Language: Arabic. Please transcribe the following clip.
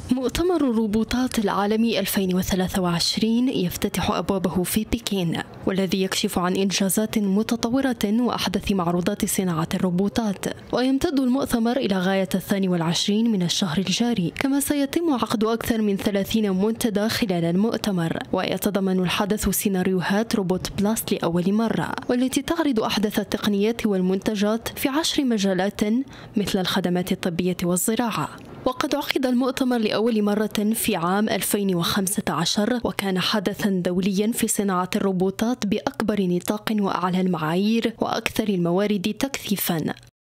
مؤتمر الروبوتات العالمي 2023 يفتتح أبوابه في بكين، والذي يكشف عن إنجازات متطورة وأحدث معروضات صناعة الروبوتات. ويمتد المؤتمر إلى غاية 22 من الشهر الجاري، كما سيتم عقد أكثر من 30 منتدى خلال المؤتمر. ويتضمن الحدث سيناريوهات روبوت بلاس لأول مرة، والتي تعرض أحدث التقنيات والمنتجات في 10 مجالات مثل الخدمات الطبية والزراعة. وقد عقد المؤتمر لأول مرة في عام 2015، وكان حدثا دوليا في صناعة الروبوتات بأكبر نطاق وأعلى المعايير وأكثر الموارد تكثيفا.